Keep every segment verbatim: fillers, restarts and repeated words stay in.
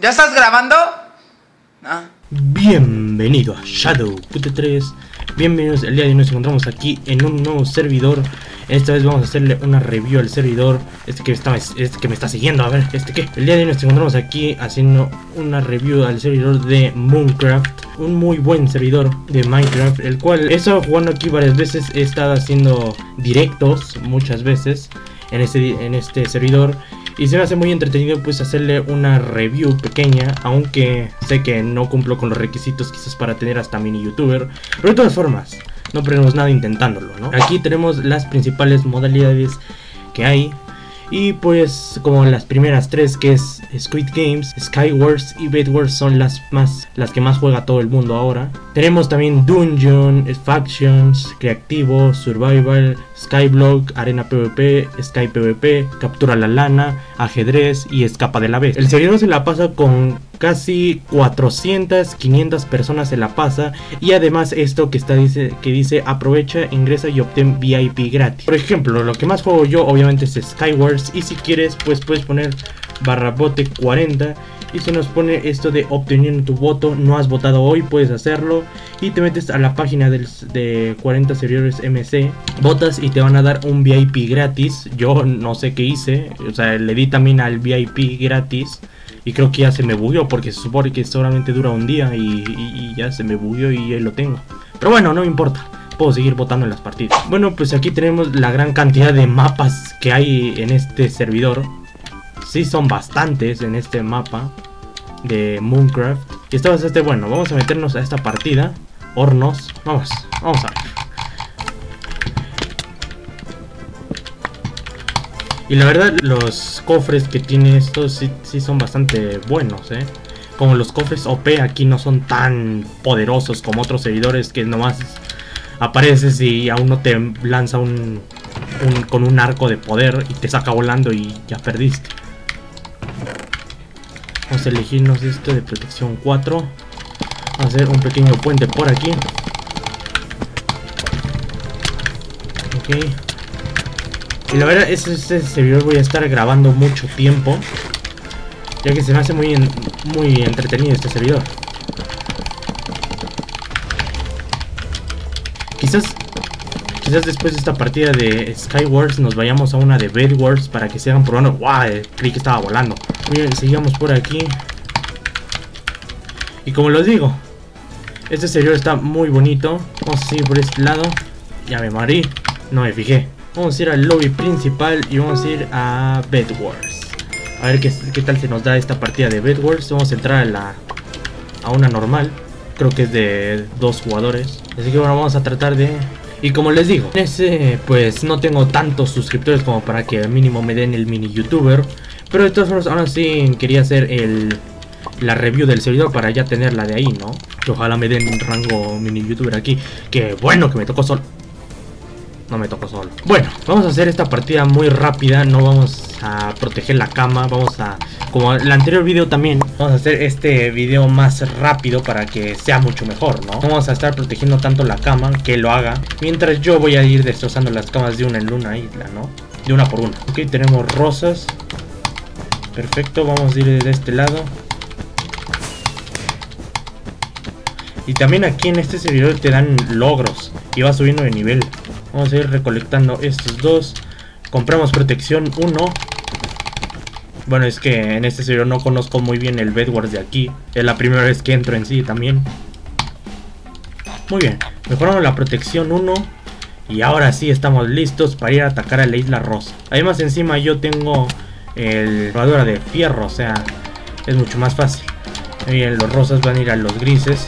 ¿Ya estás grabando? Ah. Bienvenido a Shadow Q T tres. Bienvenidos, el día de hoy nos encontramos aquí en un nuevo servidor. Esta vez vamos a hacerle una review al servidor. Este que, está, este que me está siguiendo, a ver, ¿este qué? El día de hoy nos encontramos aquí haciendo una review al servidor de Mooncraft. Un muy buen servidor de Minecraft, el cual he estado jugando aquí varias veces. He estado haciendo directos muchas veces en este, en este servidor. Y se me hace muy entretenido pues hacerle una review pequeña, aunque sé que no cumplo con los requisitos quizás para tener hasta mini youtuber, pero de todas formas no perdemos nada intentándolo, ¿no? Aquí tenemos las principales modalidades que hay. Y pues como las primeras tres, que es Squid Games, Skywars y Bedwars, son las más las que más juega todo el mundo ahora. Tenemos también Dungeon, Factions, Creativo, Survival, Skyblock, Arena PvP, Sky PvP, Captura la Lana, Ajedrez y Escapa de la Vez. El servidor se la pasa con casi cuatrocientas, quinientas personas se la pasa. Y además esto que está dice que dice aprovecha, ingresa y obtén V I P gratis. Por ejemplo, lo que más juego yo obviamente es Skywars, y si quieres pues puedes poner barra bote cuarenta y se nos pone esto de obteniendo tu voto. No has votado hoy, puedes hacerlo y te metes a la página del, de cuarenta servidores M C, votas y te van a dar un V I P gratis. Yo no sé qué hice, o sea, le di también al V I P gratis y creo que ya se me bugueó, porque se supone que solamente dura un día y, y, y ya se me bugueó y ahí lo tengo. Pero bueno, no me importa, puedo seguir votando en las partidas. Bueno, pues aquí tenemos la gran cantidad de mapas que hay en este servidor. Sí, son bastantes en este mapa de Mooncraft. Y está bastante bueno. Vamos a meternos a esta partida. Hornos. Vamos, vamos a ver. Y la verdad, los cofres que tiene esto sí, sí son bastante buenos, ¿eh? Como los cofres O P aquí no son tan poderosos como otros servidores que nomás apareces y a uno te lanza un, un con un arco de poder y te saca volando y ya perdiste. Vamos a elegirnos esto de protección cuatro. Vamos a hacer un pequeño puente por aquí. Ok. Y la verdad, este, este servidor voy a estar grabando mucho tiempo, ya que se me hace muy, muy entretenido este servidor. Quizás, quizás después de esta partida de Skywars nos vayamos a una de Bedwars para que sigan probando. ¡Wow! Creí que estaba volando. Muy bien, sigamos por aquí. Y como les digo, este servidor está muy bonito. Vamos a seguir por este lado. Ya me morí, no me fijé. Vamos a ir al lobby principal y vamos a ir a Bedwars. A ver qué, qué tal se nos da esta partida de Bedwars. Vamos a entrar a la a una normal. Creo que es de dos jugadores. Así que bueno, vamos a tratar de... Y como les digo, en ese pues no tengo tantos suscriptores como para que al mínimo me den el mini youtuber. Pero de todas formas, ahora sí quería hacer el... la review del servidor para ya tenerla de ahí, ¿no? Que ojalá me den un rango mini youtuber aquí. Que bueno, que me tocó solo. No me tocó solo. Bueno, vamos a hacer esta partida muy rápida. No vamos a proteger la cama. Vamos a... como el anterior video también, vamos a hacer este video más rápido para que sea mucho mejor, ¿no? Vamos a estar protegiendo tanto la cama, que lo haga, mientras yo voy a ir destrozando las camas de una en una isla, ¿no? De una por una. Ok, tenemos rosas. Perfecto, vamos a ir de este lado. Y también aquí en este servidor te dan logros y vas subiendo de nivel. Vamos a ir recolectando estos dos. Compramos protección uno. Bueno, es que en este servidor no conozco muy bien el Bedwars de aquí. Es la primera vez que entro en sí también. Muy bien, mejoramos la protección uno. Y ahora sí estamos listos para ir a atacar a la isla rosa. Además encima yo tengo el armadura de fierro, o sea, es mucho más fácil. Muy bien, los rosas van a ir a los grises.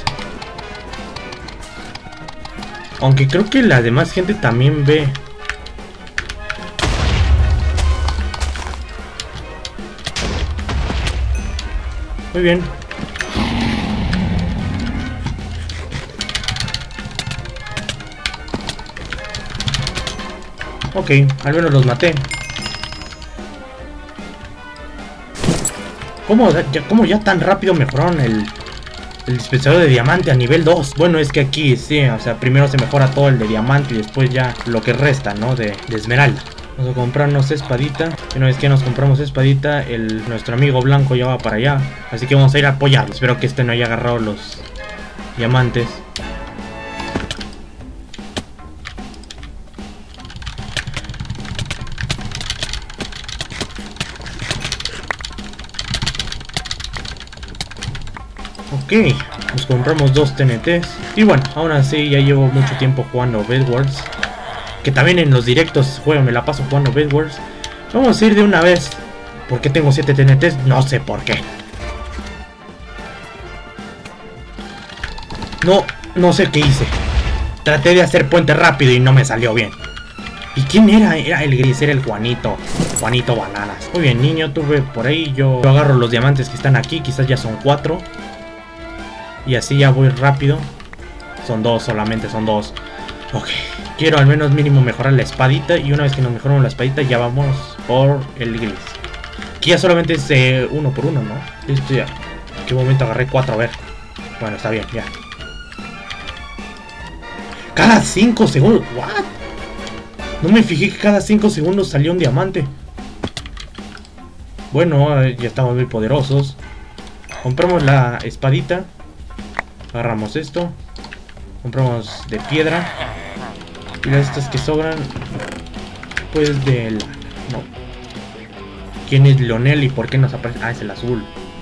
Aunque creo que la demás gente también ve. Muy bien. Ok, al menos los maté. ¿Cómo ya, cómo ya tan rápido mejoraron el... el dispensador de diamante a nivel dos? Bueno, es que aquí sí, o sea, primero se mejora todo el de diamante y después ya lo que resta, ¿no? De, de esmeralda. Vamos a comprarnos espadita. Y una vez que nos compramos espadita, el, nuestro amigo blanco ya va para allá. Así que vamos a ir a apoyarlo. Espero que este no haya agarrado los diamantes. Ok, nos compramos dos T N Ts. Y bueno, aún así ya llevo mucho tiempo jugando Bedwars. Que también en los directos juego, me la paso jugando Bedwars. Vamos a ir de una vez. ¿Por qué tengo siete T N Ts? No sé por qué. No, no sé qué hice. Traté de hacer puente rápido y no me salió bien. ¿Y quién era? Era el gris, era el Juanito. Juanito Bananas. Muy bien, niño, tú ve por ahí. Yo, yo agarro los diamantes que están aquí. Quizás ya son cuatro. Y así ya voy rápido. Son dos, solamente son dos. Ok. Quiero al menos mínimo mejorar la espadita. Y una vez que nos mejoramos la espadita, ya vamos por el gris. Aquí ya solamente es eh, uno por uno, ¿no? Listo ya. ¿En qué momento agarré cuatro? A ver. Bueno, está bien, ya. Cada cinco segundos. ¿What? No me fijé que cada cinco segundos salía un diamante. Bueno, eh, ya estamos muy poderosos. Compramos la espadita. Agarramos esto. Compramos de piedra. Y las estas que sobran, pues de la... No. ¿Quién es Leonel y por qué nos aparece? Ah, es el azul.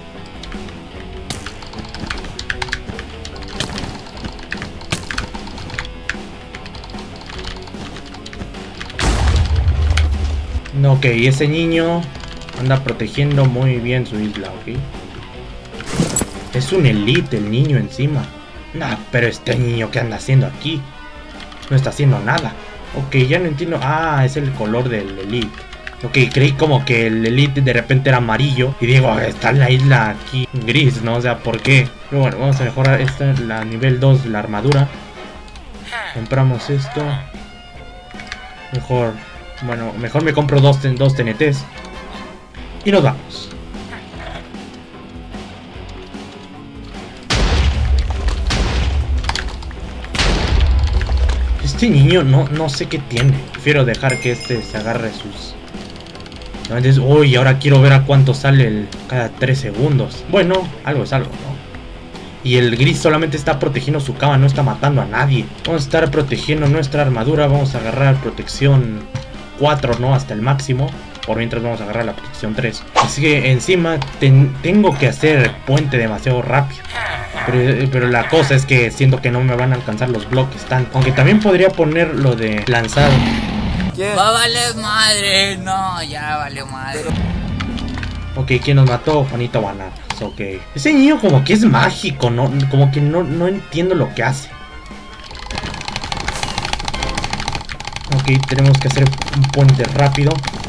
Ok, ese niño anda protegiendo muy bien su isla, ok. Es un elite el niño encima. Nah, pero este niño, ¿qué anda haciendo aquí? No está haciendo nada. Ok, ya no entiendo. Ah, es el color del elite. Ok, creí como que el elite de repente era amarillo. Y digo, está en la isla aquí gris, ¿no? O sea, ¿por qué? Pero bueno, vamos a mejorar esta, la nivel dos, la armadura. Compramos esto. Mejor, bueno, mejor me compro dos, dos T N Ts. Y nos vamos. Este niño no, no sé qué tiene. Prefiero dejar que este se agarre sus... Entonces, uy, ahora quiero ver a cuánto sale el, cada tres segundos. Bueno, algo es algo, ¿no? Y el gris solamente está protegiendo su cama, no está matando a nadie. Vamos a estar protegiendo nuestra armadura. Vamos a agarrar protección cuatro, ¿no? Hasta el máximo. Por mientras vamos a agarrar la protección tres. Así que encima ten, tengo que hacer puente demasiado rápido. Pero, pero la cosa es que siento que no me van a alcanzar los bloques tan. Aunque también podría poner lo de lanzar. Va a valer madre. No, ya valió madre. Ok, ¿quién nos mató? Juanito Bananas. Ok. Ese niño como que es mágico, ¿no? Como que no, no entiendo lo que hace. Ok, tenemos que hacer un puente rápido.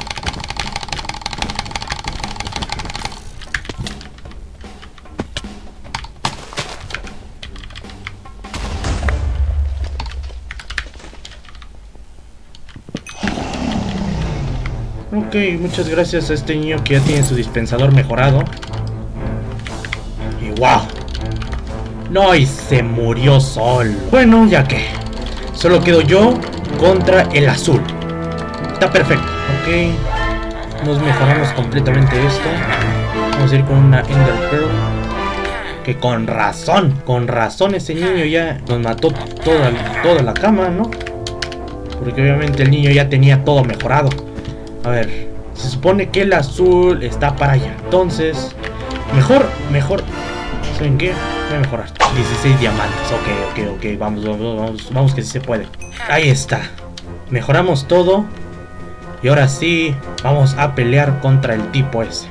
Ok, muchas gracias a este niño que ya tiene su dispensador mejorado. Y wow. No, y se murió solo. Bueno, ya que solo quedo yo contra el azul. Está perfecto. Ok. Nos mejoramos completamente esto. Vamos a ir con una Ender Pearl. Que con razón, con razón ese niño ya nos mató toda, toda la cama, ¿no? Porque obviamente el niño ya tenía todo mejorado. A ver, se supone que el azul está para allá. Entonces, mejor, mejor. ¿Saben qué? Voy a mejorar. dieciséis diamantes. Ok, ok, ok. Vamos, vamos, vamos, vamos que sí se puede. Ahí está. Mejoramos todo. Y ahora sí, vamos a pelear contra el tipo ese.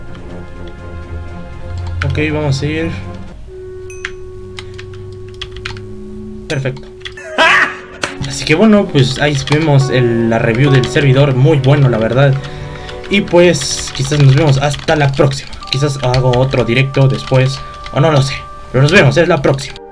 Ok, vamos a ir. Perfecto. Así que bueno, pues ahí vemos el, la review del servidor. Muy bueno, la verdad. Y pues quizás nos vemos hasta la próxima. Quizás hago otro directo después, o no lo sé. Pero nos vemos en la próxima.